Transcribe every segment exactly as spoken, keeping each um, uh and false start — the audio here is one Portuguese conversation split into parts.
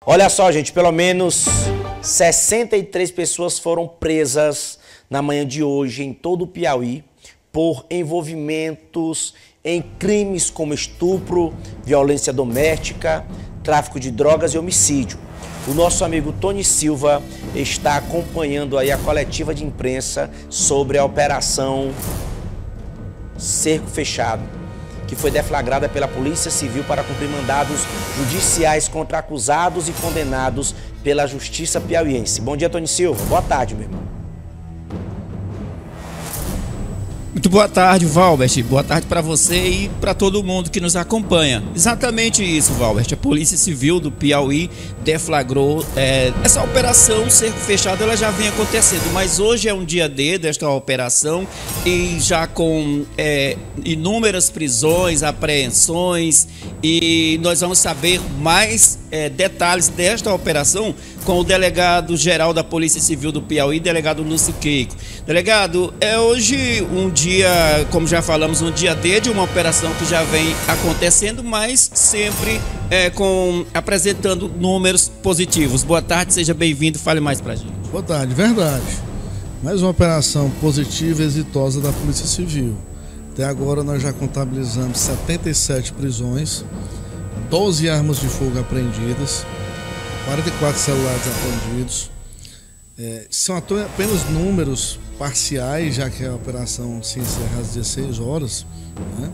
Olha só, gente, pelo menos sessenta e três pessoas foram presas na manhã de hoje em todo o Piauí por envolvimentos em crimes como estupro, violência doméstica, tráfico de drogas e homicídio. O nosso amigo Tony Silva está acompanhando aí a coletiva de imprensa sobre a operação Cerco Fechado, que foi deflagrada pela Polícia Civil para cumprir mandados judiciais contra acusados e condenados pela Justiça Piauiense. Bom dia, Tony Silva. Boa tarde, meu irmão. Muito boa tarde, Valbert. Boa tarde para você e para todo mundo que nos acompanha. Exatamente isso, Valbert. A Polícia Civil do Piauí deflagrou é, essa operação Cerco Fechado. Ela já vem acontecendo, mas hoje é um dia D desta operação e já com é, inúmeras prisões, apreensões, e nós vamos saber mais é, detalhes desta operação com o delegado-geral da Polícia Civil do Piauí, delegado Lúcio Queico. Delegado, é hoje um dia, como já falamos, um dia D de uma operação que já vem acontecendo, mas sempre é, com, apresentando números positivos. Boa tarde, seja bem-vindo, fale mais pra gente. Boa tarde, verdade. Mais uma operação positiva e exitosa da Polícia Civil. Até agora nós já contabilizamos setenta e sete prisões, doze armas de fogo apreendidas, quarenta e quatro celulares apreendidos. É, são apenas números parciais, já que a operação se encerra às dezesseis horas, né?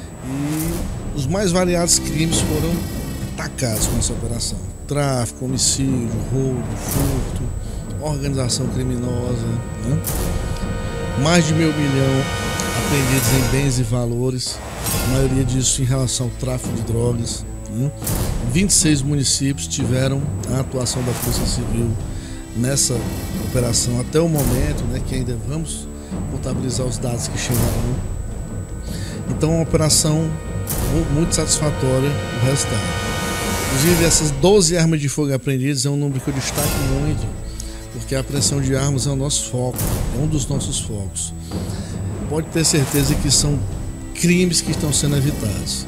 E os mais variados crimes foram atacados com essa operação: tráfico, homicídio, roubo, furto, organização criminosa, né? Mais de meio milhão apreendidos em bens e valores, a maioria disso em relação ao tráfico de drogas, né? vinte e seis municípios tiveram a atuação da Polícia Civil nessa operação até o momento, né, que ainda vamos contabilizar os dados que chegarão. Então, uma operação muito satisfatória, o resultado. Inclusive, essas doze armas de fogo apreendidas é um número que eu destaco muito, porque a apreensão de armas é o nosso foco, é um dos nossos focos. Pode ter certeza que são crimes que estão sendo evitados.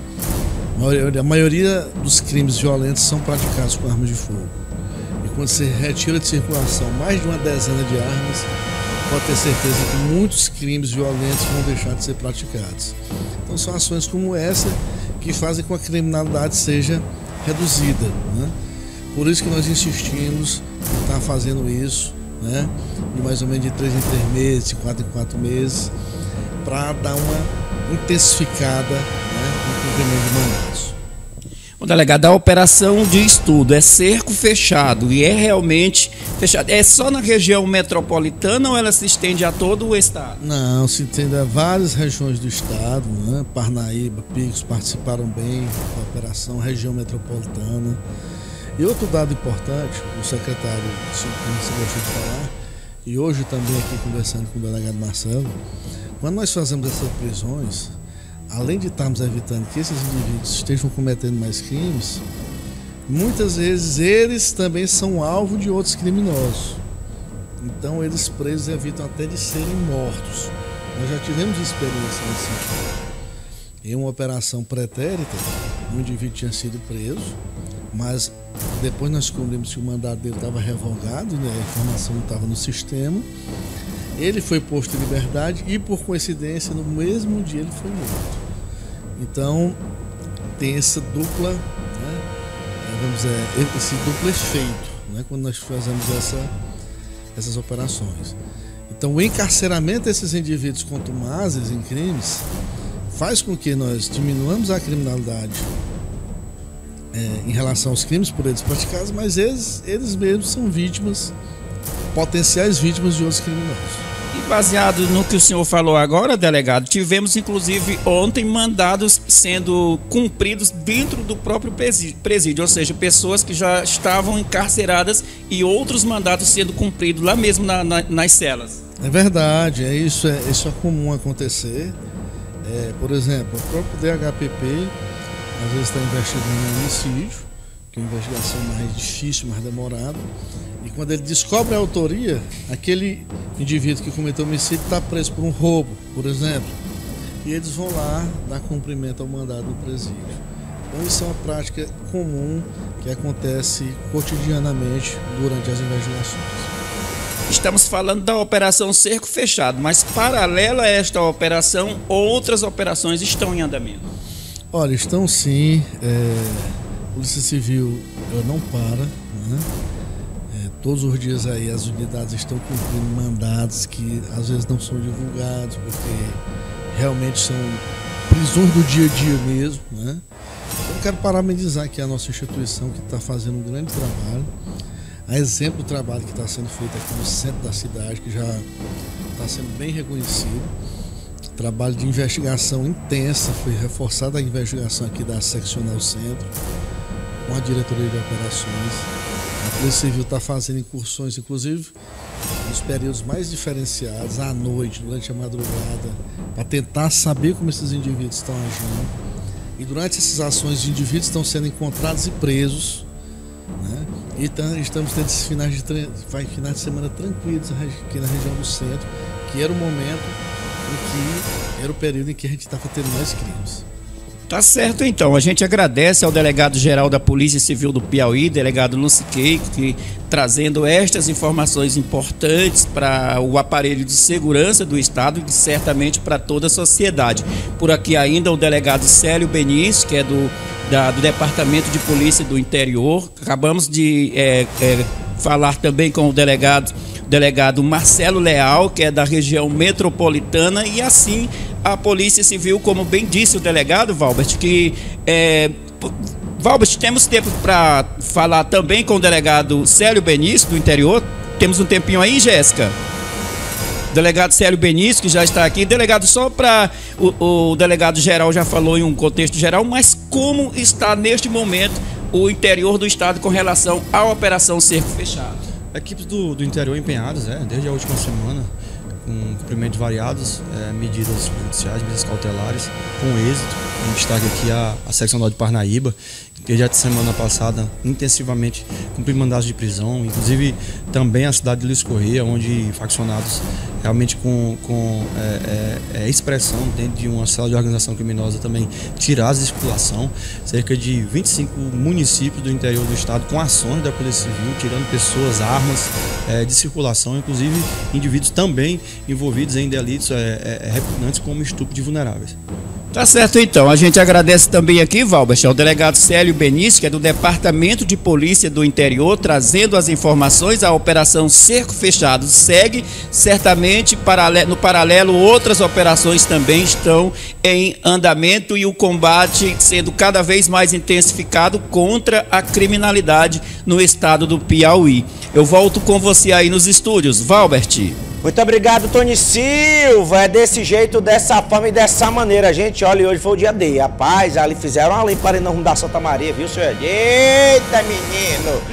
A maioria dos crimes violentos são praticados com armas de fogo. E quando você retira de circulação mais de uma dezena de armas, pode ter certeza que muitos crimes violentos vão deixar de ser praticados. Então são ações como essa que fazem com que a criminalidade seja reduzida, né? Por isso que nós insistimos em estar fazendo isso, né? De mais ou menos de três em três meses, de quatro em quatro meses, para dar uma intensificada, né, no cumprimento de mandatos. O delegado, a operação de estudo é cerco fechado e é realmente fechado. É só na região metropolitana ou ela se estende a todo o estado? Não, se estende a várias regiões do estado, né? Parnaíba, Picos participaram bem da operação, região metropolitana. E outro dado importante, o secretário você gostou de falar, e hoje também aqui conversando com o delegado Marcelo, quando nós fazemos essas prisões, além de estarmos evitando que esses indivíduos estejam cometendo mais crimes, muitas vezes eles também são alvo de outros criminosos. Então eles presos evitam até de serem mortos. Nós já tivemos experiência nesse sentido. Em uma operação pretérita, um indivíduo tinha sido preso, mas depois nós descobrimos que o mandato dele estava revogado, né? A informação não estava no sistema. Ele foi posto em liberdade e, por coincidência, no mesmo dia ele foi morto. Então, tem essa dupla, né, vamos dizer, esse duplo efeito, né, quando nós fazemos essa, essas operações. Então, o encarceramento desses indivíduos contumazes em crimes faz com que nós diminuamos a criminalidade é, em relação aos crimes por eles praticados, mas eles, eles mesmos são vítimas, potenciais vítimas de outros criminosos. E baseado no que o senhor falou agora, delegado, tivemos inclusive ontem mandados sendo cumpridos dentro do próprio presídio, ou seja, pessoas que já estavam encarceradas e outros mandados sendo cumpridos lá mesmo na, na, nas celas. É verdade, é isso, é, isso é comum acontecer. É, por exemplo, o próprio D H P P às vezes está investigando um homicídio, que é uma investigação mais difícil, mais demorada. E quando ele descobre a autoria, aquele indivíduo que cometeu o homicídio está preso por um roubo, por exemplo. E eles vão lá dar cumprimento ao mandado do presídio. Então isso é uma prática comum que acontece cotidianamente durante as investigações. Estamos falando da Operação Cerco Fechado, mas paralela a esta operação, outras operações estão em andamento. Olha, estão sim. É, a Polícia Civil ela não para, né? É, todos os dias aí as unidades estão cumprindo mandados que às vezes não são divulgados, porque realmente são prisões do dia a dia mesmo, né? Eu quero parabenizar aqui a nossa instituição que está fazendo um grande trabalho. A exemplo do trabalho que está sendo feito aqui no centro da cidade, que já está sendo bem reconhecido. Trabalho de investigação intensa, foi reforçada a investigação aqui da Seccional Centro, com a Diretoria de Operações. A Polícia Civil está fazendo incursões, inclusive, nos períodos mais diferenciados, à noite, durante a madrugada, para tentar saber como esses indivíduos estão agindo. E durante essas ações, os indivíduos estão sendo encontrados e presos, né? E estamos tendo esses finais de, finais de semana tranquilos aqui na região do centro, que era o momento em que era o período em que a gente estava tendo mais crimes. Tá certo, então. A gente agradece ao delegado-geral da Polícia Civil do Piauí, delegado Luciquei, que trazendo estas informações importantes para o aparelho de segurança do Estado e certamente para toda a sociedade. Por aqui ainda o delegado Célio Benício, que é do, da, do Departamento de Polícia do Interior. Acabamos de é, é, falar também com o delegado delegado Marcelo Leal, que é da região metropolitana, e assim a Polícia Civil, como bem disse o delegado Valbert, que é, Valbert, temos tempo para falar também com o delegado Célio Benício do interior. Temos um tempinho aí, Jéssica? Delegado Célio Benício, que já está aqui. Delegado, só para o, o delegado geral já falou em um contexto geral, mas como está neste momento o interior do estado com relação à Operação Cerco Fechado? Equipes do, do interior empenhadas, é, desde a última semana, com cumprimentos variados, é, medidas judiciais, medidas cautelares, com êxito. Em destaque aqui a, a Seccional de Parnaíba, que desde a semana passada intensivamente cumpriu mandados de prisão, inclusive também a cidade de Luiz Correia, onde faccionados realmente com, com é, é, é, expressão dentro de uma célula de organização criminosa também tiraram de circulação, cerca de vinte e cinco municípios do interior do estado com ações da Polícia Civil, tirando pessoas, armas é, de circulação, inclusive indivíduos também envolvidos em delitos é, é, repugnantes como estupro de vulneráveis. Tá certo, então. A gente agradece também aqui, Valbert, ao delegado Célio Benício, que é do Departamento de Polícia do Interior, trazendo as informações. A Operação Cerco Fechado segue, certamente no paralelo outras operações também estão em andamento e o combate sendo cada vez mais intensificado contra a criminalidade no estado do Piauí. Eu volto com você aí nos estúdios, Valbert. Muito obrigado, Tony Silva. É desse jeito, dessa forma e dessa maneira. Gente, olha, hoje foi o dia D. Rapaz, ali fizeram uma limpa ali no rumo da Santa Maria, viu, senhor? Eita, menino!